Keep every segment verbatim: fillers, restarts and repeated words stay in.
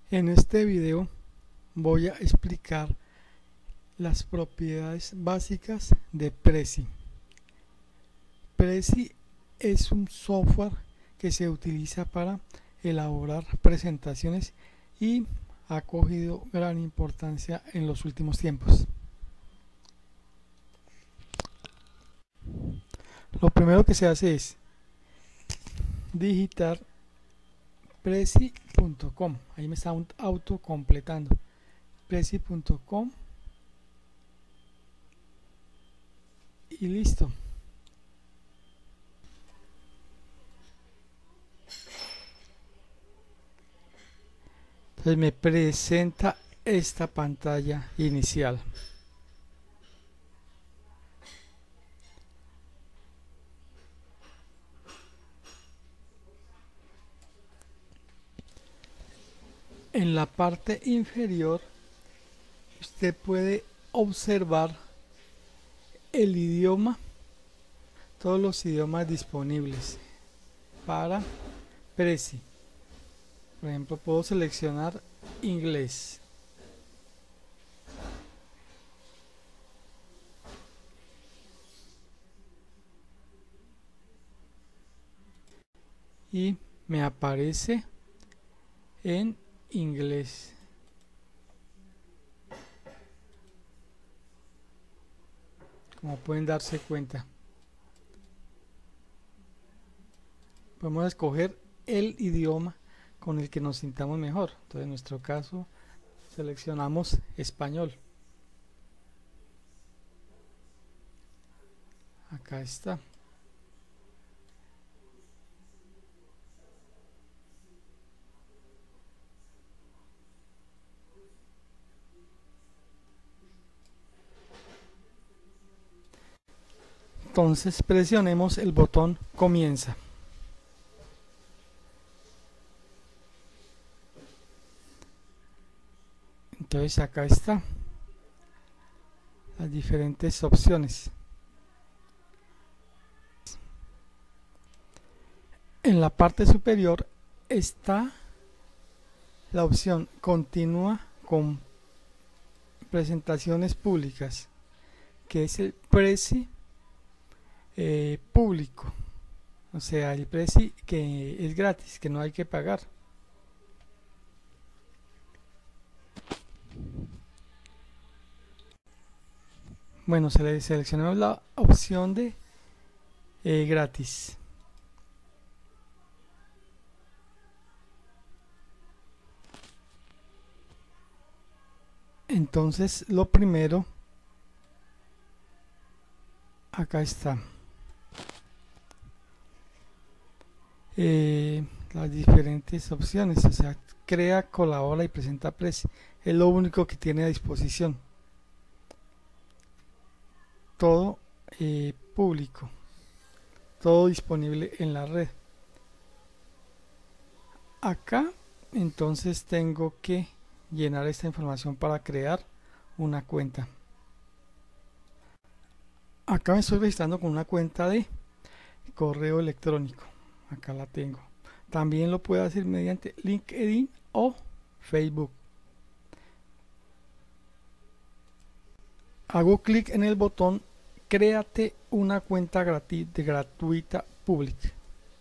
En este video voy a explicar las propiedades básicas de Prezi. Prezi es un software que se utiliza para elaborar presentaciones y ha cogido gran importancia en los últimos tiempos. Lo primero que se hace es digitar prezi punto com. Ahí me está autocompletando. prezi punto com y listo. Entonces me presenta esta pantalla inicial. En la parte inferior usted puede observar el idioma, todos los idiomas disponibles para Prezi. Por ejemplo, puedo seleccionar inglés. Y me aparece en inglés. Como pueden darse cuenta, podemos escoger el idioma con el que nos sintamos mejor. Entonces, en nuestro caso, seleccionamos español. Acá está. Entonces presionemos el botón comienza. Entonces acá está las diferentes opciones. En la parte superior está la opción continúa con presentaciones públicas, que es el Prezi eh, público, o sea, el Prezi que es gratis, que no hay que pagar. Bueno, se le seleccionamos la opción de eh, gratis. Entonces, lo primero, acá está. Eh, las diferentes opciones, o sea, crea, colabora y presenta Prezi. Es lo único que tiene a disposición. Todo eh, público, todo disponible en la red. Acá entonces tengo que llenar esta información para crear una cuenta. Acá me estoy registrando con una cuenta de correo electrónico. Acá la tengo. También lo puedo hacer mediante LinkedIn o Facebook. Hago clic en el botón créate una cuenta gratis, gratuita pública.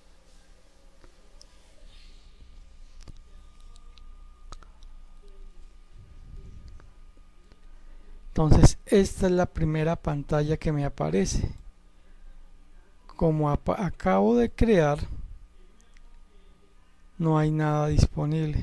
Entonces esta es la primera pantalla que me aparece. Como acabo de crear, no hay nada disponible.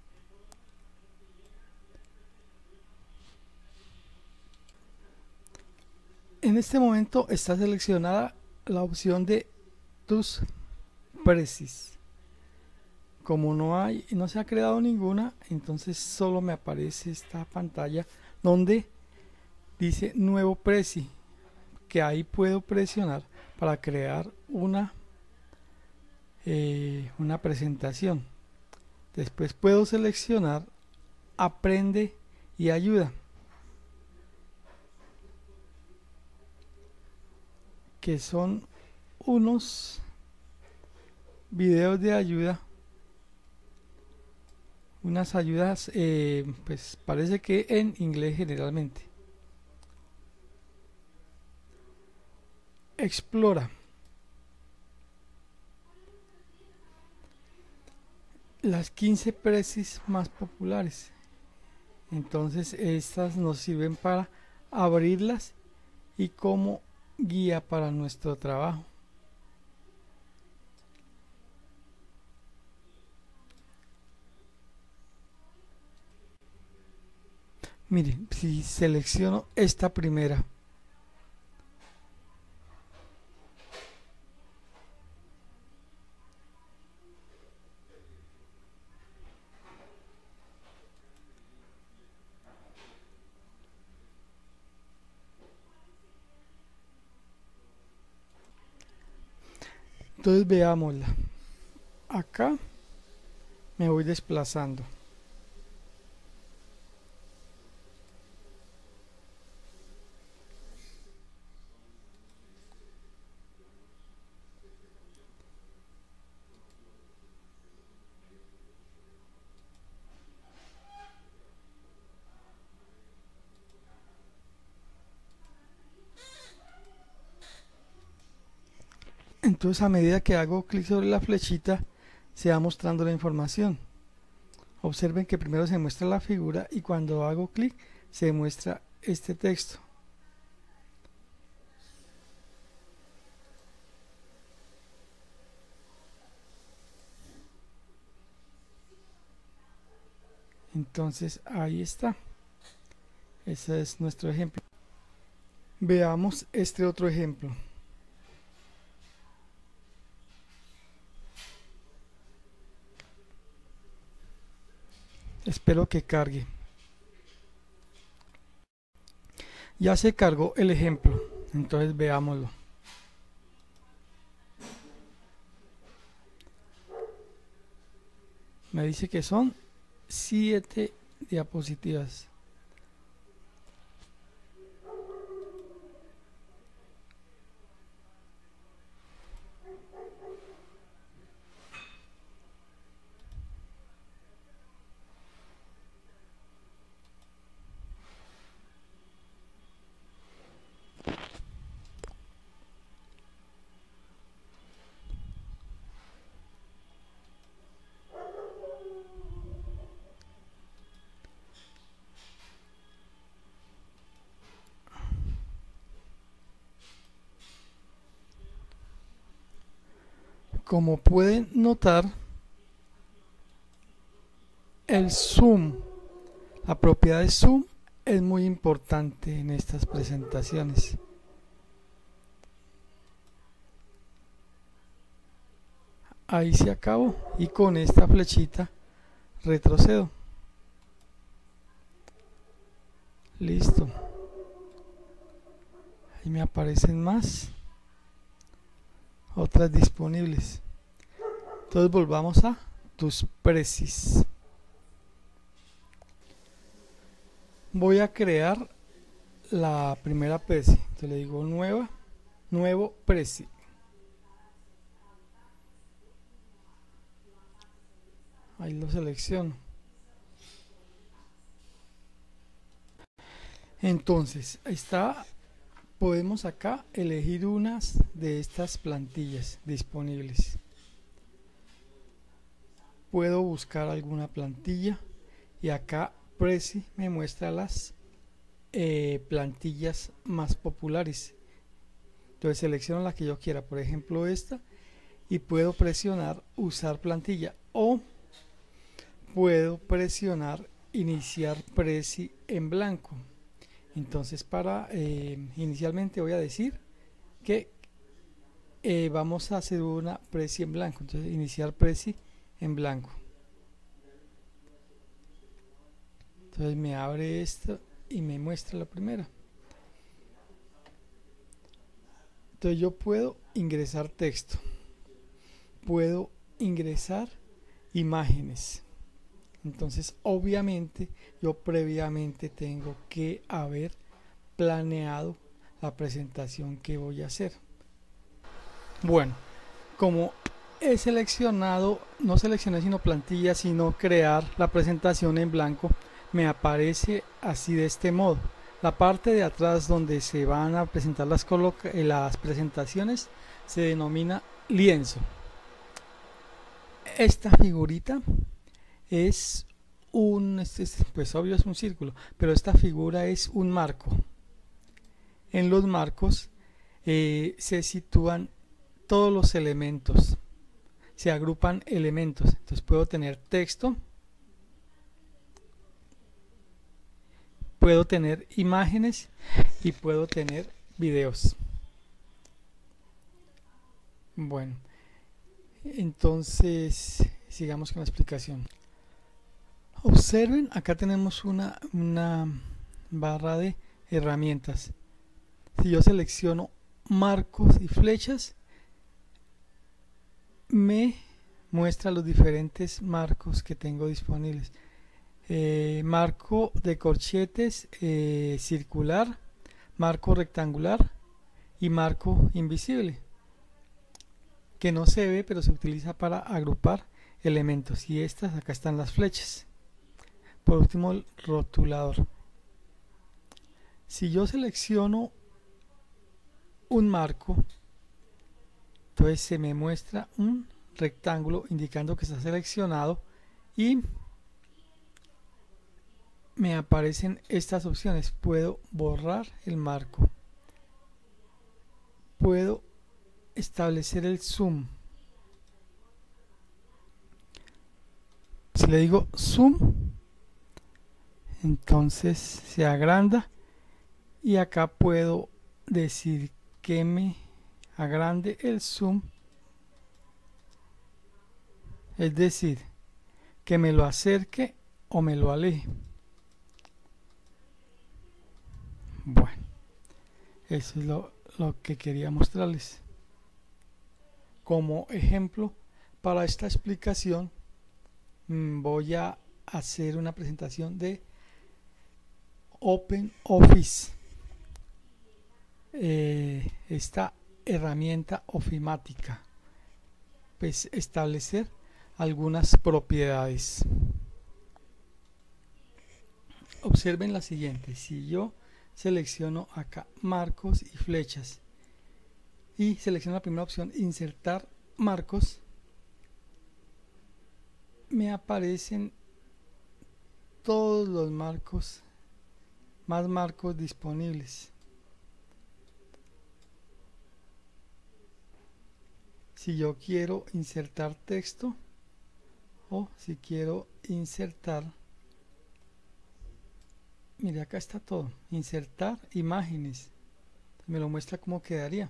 En este momento está seleccionada la opción de tus prezis. Como no hay, no se ha creado ninguna, entonces solo me aparece esta pantalla donde dice nuevo Prezi, que ahí puedo presionar para crear una eh, una presentación. Después puedo seleccionar aprende y ayuda, que son unos videos de ayuda unas ayudas, eh, pues parece que en inglés generalmente. Explora las quince precis más populares. Entonces estas nos sirven para abrirlas y como guía para nuestro trabajo. Miren, si selecciono esta primera, entonces veámosla. Acá me voy desplazando. Entonces a medida que hago clic sobre la flechita se va mostrando la información. Observen que primero se muestra la figura y cuando hago clic se muestra este texto. Entonces ahí está. Ese es nuestro ejemplo. Veamos este otro ejemplo. Espero que cargue. Ya se cargó el ejemplo, entonces veámoslo. Me dice que son siete diapositivas. Como pueden notar, el zoom, la propiedad de zoom es muy importante en estas presentaciones. Ahí se acabó y con esta flechita retrocedo. Listo. Ahí me aparecen más. Otras disponibles. Entonces volvamos a tus precis. Voy a crear la primera preci. Entonces le digo nueva, nuevo preci. Ahí lo selecciono. Entonces está, podemos acá elegir unas de estas plantillas disponibles. Puedo buscar alguna plantilla y acá Prezi me muestra las eh, plantillas más populares. Entonces selecciono la que yo quiera, por ejemplo esta, y puedo presionar usar plantilla o puedo presionar iniciar Prezi en blanco. Entonces para eh, inicialmente voy a decir que eh, vamos a hacer una Prezi en blanco. Entonces iniciar Prezi en blanco. Entonces me abre esto y me muestra la primera. Entonces yo puedo ingresar texto, puedo ingresar imágenes. Entonces obviamente yo previamente tengo que haber planeado la presentación que voy a hacer. Bueno, como he seleccionado, no seleccioné sino plantilla, sino crear la presentación en blanco, me aparece así de este modo. La parte de atrás donde se van a presentar las, las presentaciones se denomina lienzo. Esta figurita es un, pues obvio es un círculo, pero esta figura es un marco. En los marcos eh, se sitúan todos los elementos, se agrupan elementos. Entonces puedo tener texto, puedo tener imágenes y puedo tener videos. Bueno, entonces sigamos con la explicación. Observen, acá tenemos una, una barra de herramientas. Si yo selecciono marcos y flechas, me muestra los diferentes marcos que tengo disponibles. Eh, marco de corchetes eh, circular, marco rectangular y marco invisible, que no se ve pero se utiliza para agrupar elementos. Y estas, acá están las flechas. Por último, el rotulador. Si yo selecciono un marco, entonces se me muestra un rectángulo indicando que está seleccionado y me aparecen estas opciones. Puedo borrar el marco, puedo establecer el zoom. Si le digo zoom, entonces se agranda y acá puedo decir que me agrande el zoom, es decir, que me lo acerque o me lo aleje. Bueno, eso es lo, lo que quería mostrarles. Como ejemplo para esta explicación voy a hacer una presentación de OpenOffice, eh, esta herramienta ofimática. Pues establecer algunas propiedades. Observen la siguiente. Si yo selecciono acá marcos y flechas y selecciono la primera opción, insertar marcos, me aparecen todos los marcos, más marcos disponibles. Si yo quiero insertar texto o si quiero insertar, mire, acá está todo, insertar imágenes, me lo muestra cómo quedaría.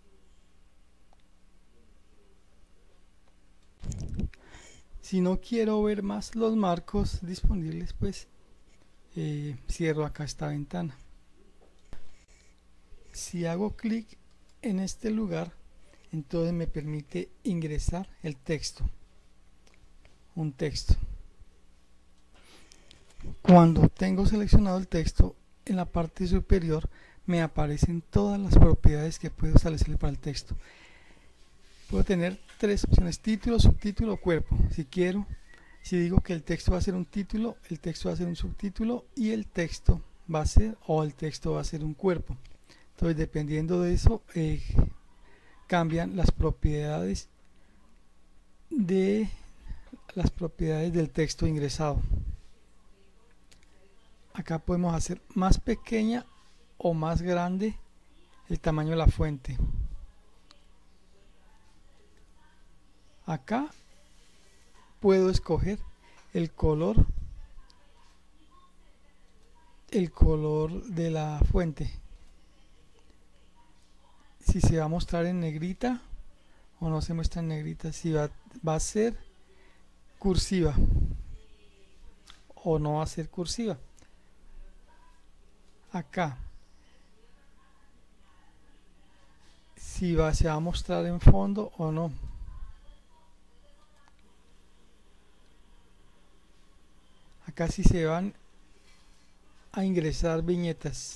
Si no quiero ver más los marcos disponibles, pues eh, cierro acá esta ventana. Si hago clic en este lugar, entonces me permite ingresar el texto, un texto. Cuando tengo seleccionado el texto, en la parte superior me aparecen todas las propiedades que puedo establecer para el texto. Puedo tener tres opciones: título, subtítulo, cuerpo. Si quiero, si digo que el texto va a ser un título, el texto va a ser un subtítulo y el texto va a ser, o el texto va a ser un cuerpo. Entonces, dependiendo de eso, eh, cambian las propiedades de las propiedades del texto ingresado. Acá podemos hacer más pequeña o más grande el tamaño de la fuente. Acá puedo escoger el color, el color de la fuente. Si se va a mostrar en negrita o no se muestra en negrita, si va, va a ser cursiva o no va a ser cursiva. Acá si va, se va a mostrar en fondo o no. Acá sí se van a ingresar viñetas.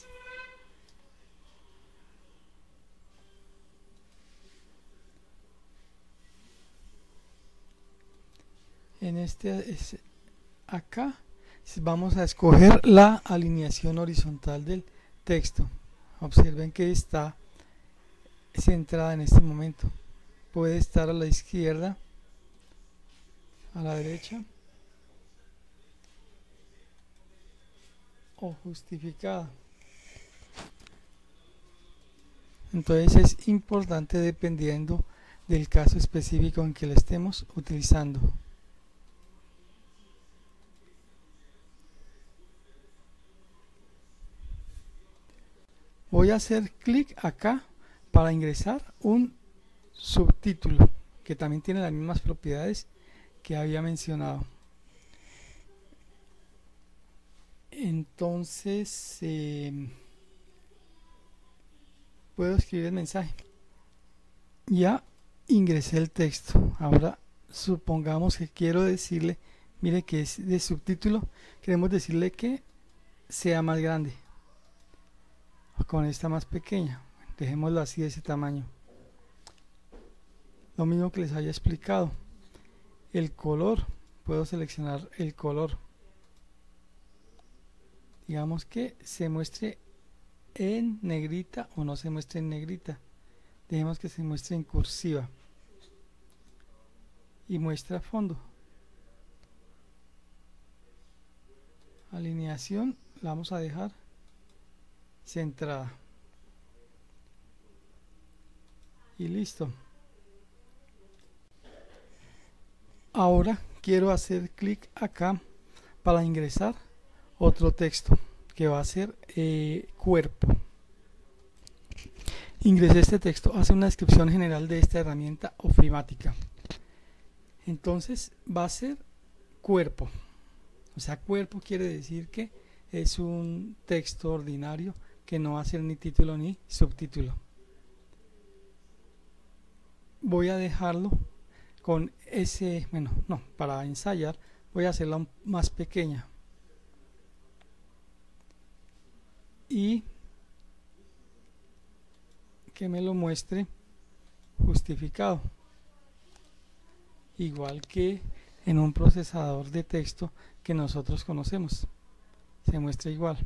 en este es acá vamos a escoger la alineación horizontal del texto. Observen que está centrada en este momento. Puede estar a la izquierda, a la derecha o justificada. Entonces es importante dependiendo del caso específico en que la estemos utilizando. Voy a hacer clic acá para ingresar un subtítulo que también tiene las mismas propiedades que había mencionado. Entonces eh, puedo escribir el mensaje. Ya ingresé el texto. Ahora supongamos que quiero decirle, mire que es de subtítulo, queremos decirle que sea más grande, con esta más pequeña. Dejémoslo así, de ese tamaño. Lo mismo que les había explicado. El color, puedo seleccionar el color. Digamos que se muestre en negrita o no se muestre en negrita. Dejemos que se muestre en cursiva. Y muestra fondo. Alineación la vamos a dejar centrada. Y listo. Ahora quiero hacer clic acá para ingresar otro texto que va a ser eh, cuerpo. Ingresé este texto, hace una descripción general de esta herramienta ofimática. Entonces va a ser cuerpo. O sea, cuerpo quiere decir que es un texto ordinario que no va a ser ni título ni subtítulo. Voy a dejarlo con ese, bueno, no, para ensayar voy a hacerla más pequeña y que me lo muestre justificado, igual que en un procesador de texto que nosotros conocemos, se muestra igual.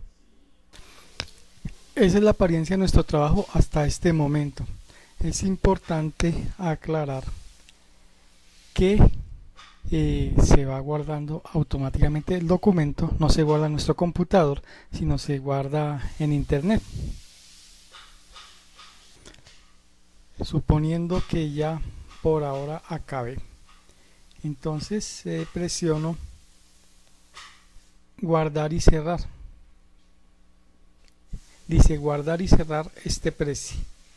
Esa es la apariencia de nuestro trabajo hasta este momento. Es importante aclarar que eh, se va guardando automáticamente el documento, no se guarda en nuestro computador, sino se guarda en internet. Suponiendo que ya por ahora acabe, entonces eh, presiono guardar y cerrar. Dice guardar y cerrar este prezi.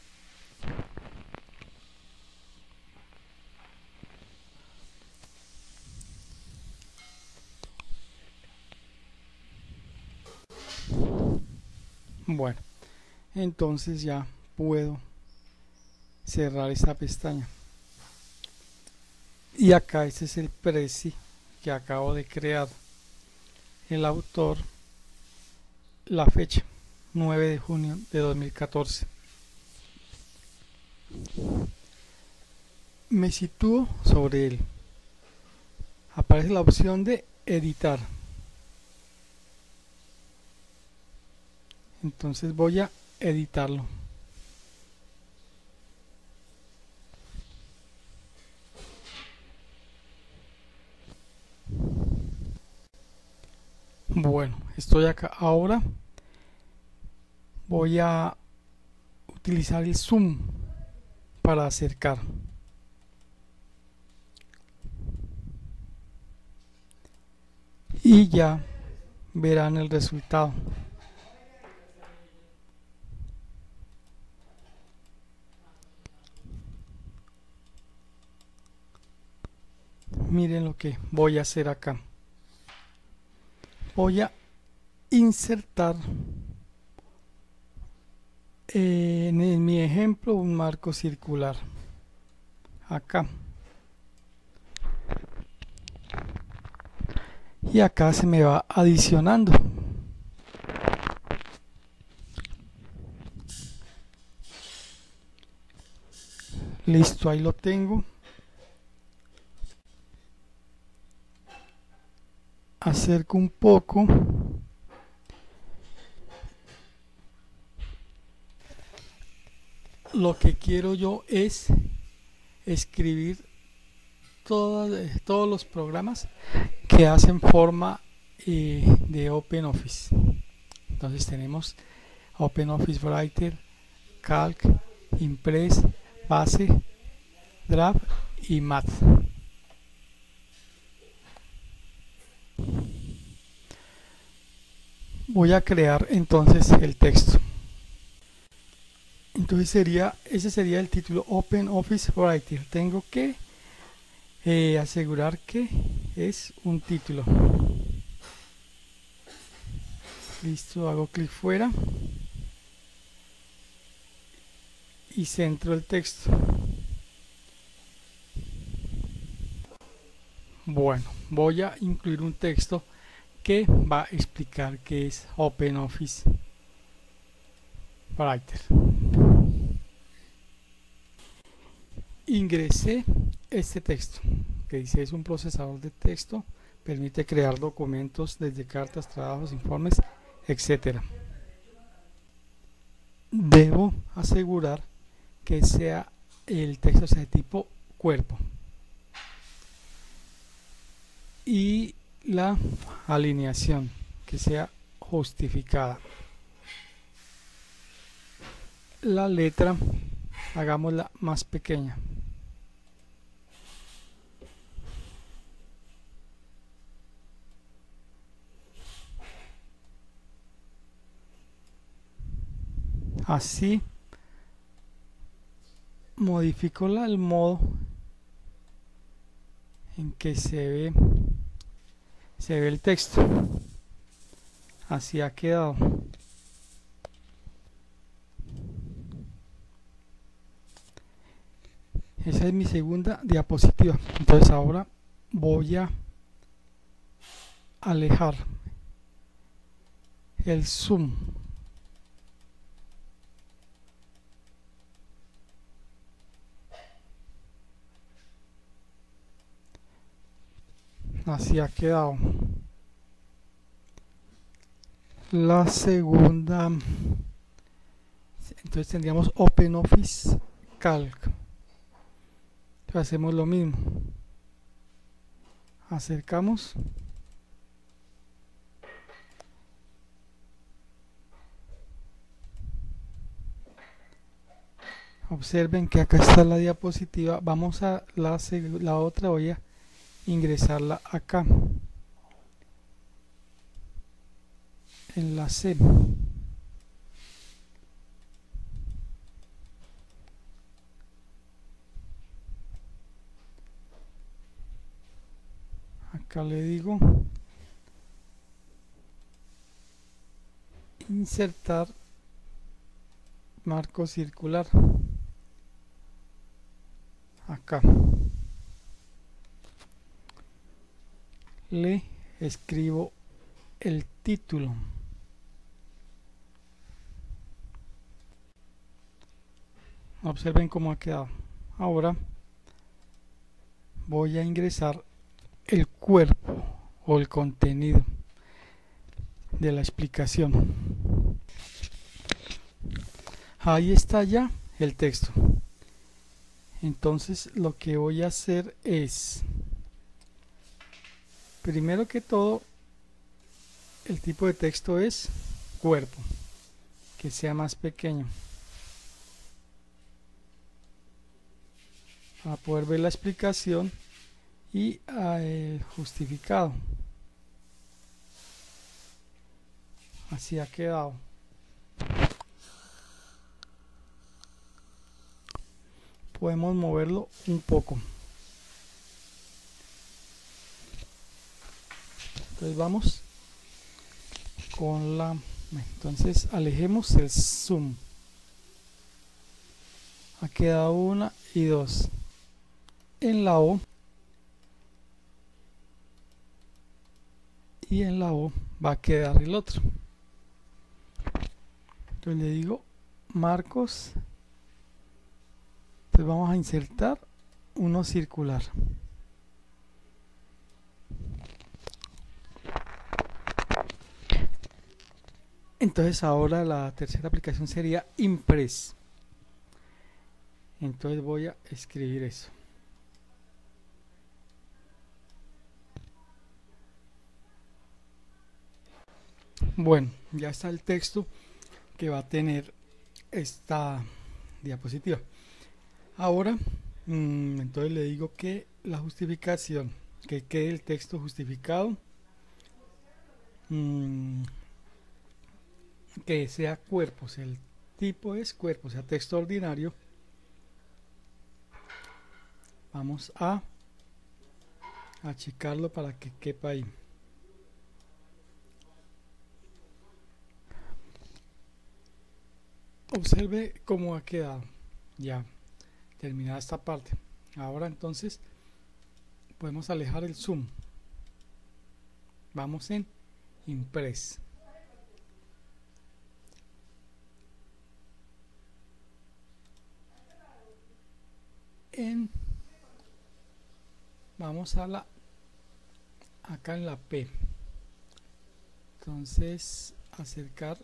Bueno, entonces ya puedo cerrar esta pestaña. Y acá este es el prezi que acabo de crear. El autor, la fecha, nueve de junio de dos mil catorce. Me sitúo sobre él. Aparece la opción de editar. Entonces voy a editarlo. Bueno, estoy acá. Ahora voy a utilizar el zoom para acercar. Y ya verán el resultado. Miren lo que voy a hacer acá. Voy a insertar eh, en, en mi ejemplo un marco circular acá. Y acá se me va adicionando. Listo, ahí lo tengo. acerco un poco. Lo que quiero yo es escribir todas, todos los programas que hacen forma eh, de OpenOffice. Entonces tenemos OpenOffice Writer, Calc, Impress, Base, Draft y Math. Voy a crear entonces el texto. Entonces sería, ese sería el título, OpenOffice Writer. Tengo que eh, asegurar que es un título. Listo, hago clic fuera y centro el texto. Bueno, voy a incluir un texto que va a explicar qué es OpenOffice Writer. Ingresé este texto que dice: es un procesador de texto, permite crear documentos desde cartas, trabajos, informes, etcétera. Debo asegurar que sea el texto sea de tipo cuerpo y la alineación que sea justificada. La letra hagámosla más pequeña. Así modifico la, el modo en que se ve se ve el texto. Así ha quedado. Esa es mi segunda diapositiva. Entonces ahora voy a alejar el zoom. Así ha quedado. La segunda, entonces tendríamos OpenOffice Calc. Entonces hacemos lo mismo. Acercamos. Observen que acá está la diapositiva. Vamos a la, la otra, voy a ingresarla acá en la C. Acá le digo insertar marco circular. Acá le escribo el título. Observen cómo ha quedado. Ahora voy a ingresar el cuerpo o el contenido de la explicación. Ahí está ya el texto. Entonces lo que voy a hacer es, primero que todo, el tipo de texto es cuerpo, que sea más pequeño para poder ver la explicación y el justificado. Así ha quedado. Podemos moverlo un poco. Entonces vamos con la, entonces alejemos el zoom. Ha quedado una y dos. En la O y en la O va a quedar el otro. Entonces le digo marcos. Entonces vamos a insertar uno circular. Entonces ahora la tercera aplicación sería Impress. Entonces voy a escribir eso. Bueno, ya está el texto que va a tener esta diapositiva. Ahora, mmm, entonces le digo que la justificación, que quede el texto justificado, mmm, que sea cuerpos, el tipo es cuerpo, o sea texto ordinario. Vamos a achicarlo para que quepa ahí. Observe cómo ha quedado ya terminada esta parte. Ahora entonces podemos alejar el zoom. Vamos en Impress. En vamos a la acá en la P. Entonces acercar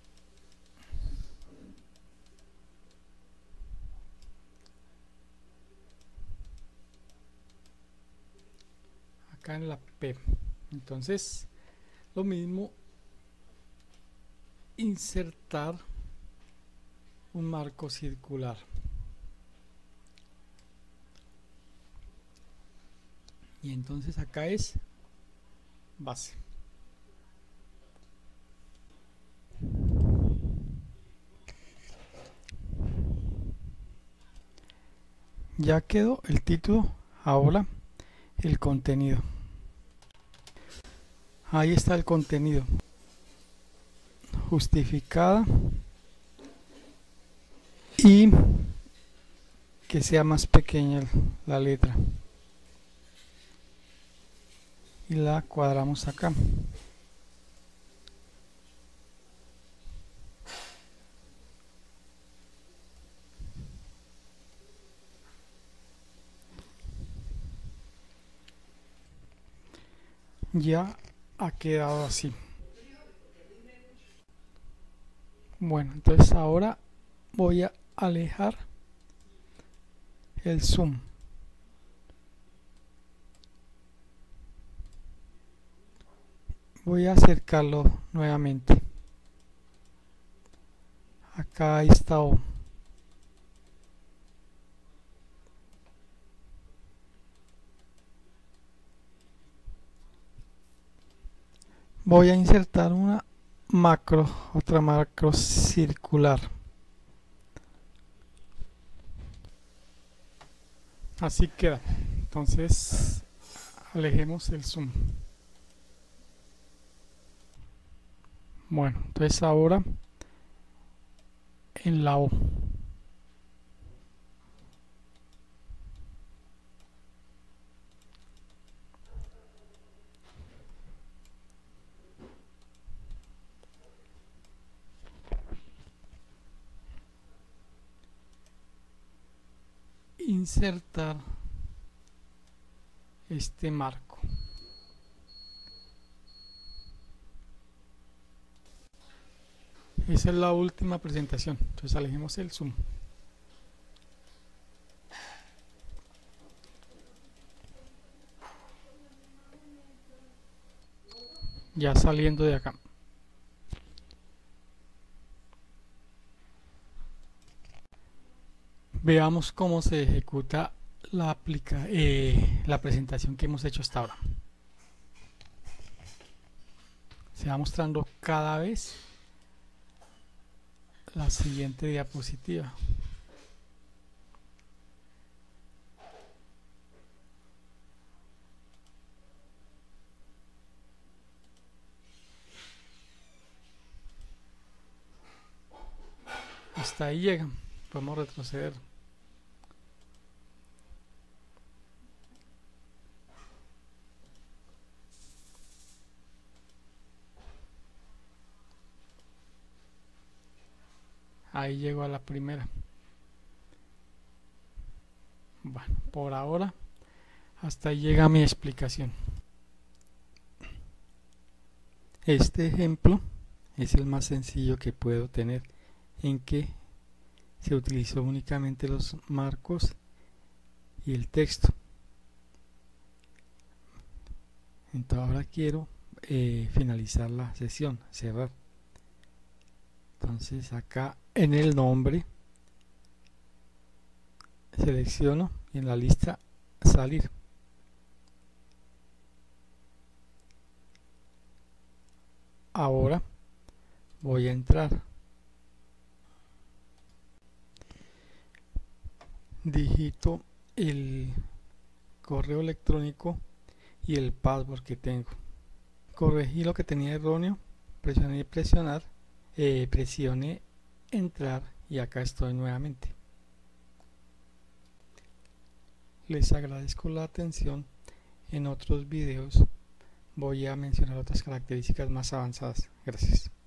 acá en la P. Entonces lo mismo, insertar un marco circular. Y entonces acá es base. Ya quedó el título. Ahora el contenido. Ahí está el contenido. Justificada y que sea más pequeña la letra. Y la cuadramos acá. Ya ha quedado así. Bueno, entonces ahora voy a alejar el zoom. Voy a acercarlo nuevamente. Acá está O. Voy a insertar una macro, otra macro circular. Así queda. Entonces alejemos el zoom. Bueno, entonces ahora en la O. Insertar este marco. Esa es la última presentación. Entonces alejemos el zoom. Ya saliendo de acá. Veamos cómo se ejecuta la, aplica, eh, la presentación que hemos hecho hasta ahora. Se va mostrando cada vez la siguiente diapositiva. Hasta ahí llega. Podemos retroceder. Ahí llego a la primera. Bueno, por ahora hasta ahí llega mi explicación. Este ejemplo es el más sencillo que puedo tener, en que se utilizó únicamente los marcos y el texto. Entonces ahora quiero eh, finalizar la sesión, cerrar. Entonces acá en el nombre selecciono y en la lista salir. Ahora voy a entrar. Digito el correo electrónico y el password que tengo. Corregí lo que tenía erróneo, presioné presionar, eh, presioné entrar y acá estoy nuevamente. Les agradezco la atención. En otros videos voy a mencionar otras características más avanzadas. Gracias.